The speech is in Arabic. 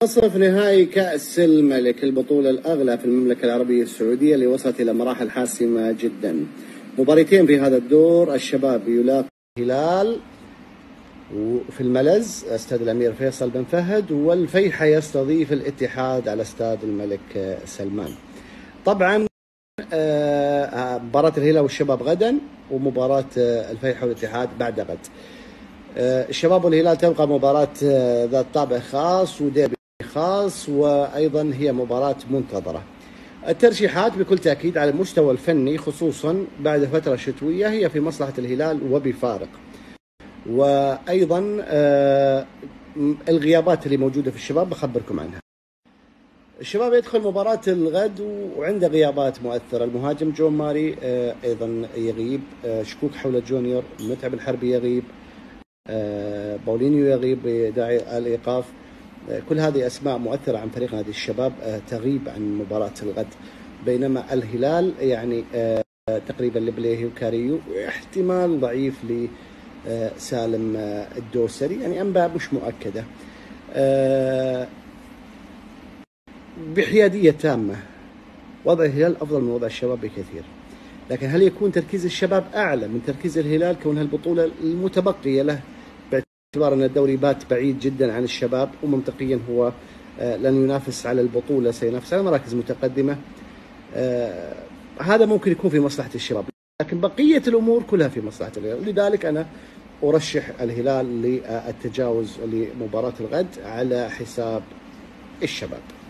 نصف نهائي كأس الملك، البطولة الأغلى في المملكة العربية السعودية اللي وصلت إلى مراحل حاسمة جدا. مباريتين في هذا الدور، الشباب يلاقي الهلال وفي الملز استاد الأمير فيصل بن فهد، والفيحة يستضيف الاتحاد على استاد الملك سلمان. طبعا مباراة الهلال والشباب غدا، ومباراة الفيحة والاتحاد بعد غد. الشباب والهلال تبقى مباراة ذات طابع خاص وديربي خاص، وأيضا هي مباراة منتظرة. الترشيحات بكل تأكيد على المستوى الفني خصوصا بعد فترة شتوية هي في مصلحة الهلال وبفارق، وأيضا الغيابات اللي موجودة في الشباب بخبركم عنها. الشباب يدخل مباراة الغد وعنده غيابات مؤثرة، المهاجم جون ماري أيضا يغيب، شكوك حول جونيور، متعب الحربي يغيب، باولينيو يغيب بداعي الإيقاف. كل هذه أسماء مؤثرة عن فريق نادي الشباب تغيب عن مباراة الغد، بينما الهلال يعني تقريبا لبليهي وكاريو، واحتمال ضعيف لسالم الدوسري، يعني أنباء مش مؤكدة. بحيادية تامة وضع الهلال أفضل من وضع الشباب بكثير، لكن هل يكون تركيز الشباب أعلى من تركيز الهلال كونها البطولة المتبقية له، باعتبار أن الدوري بات بعيد جدا عن الشباب ومنطقيا هو لن ينافس على البطولة، سينافس على مراكز متقدمة. هذا ممكن يكون في مصلحة الشباب، لكن بقية الأمور كلها في مصلحة الهلال. لذلك أنا أرشح الهلال للتجاوز لمباراة الغد على حساب الشباب.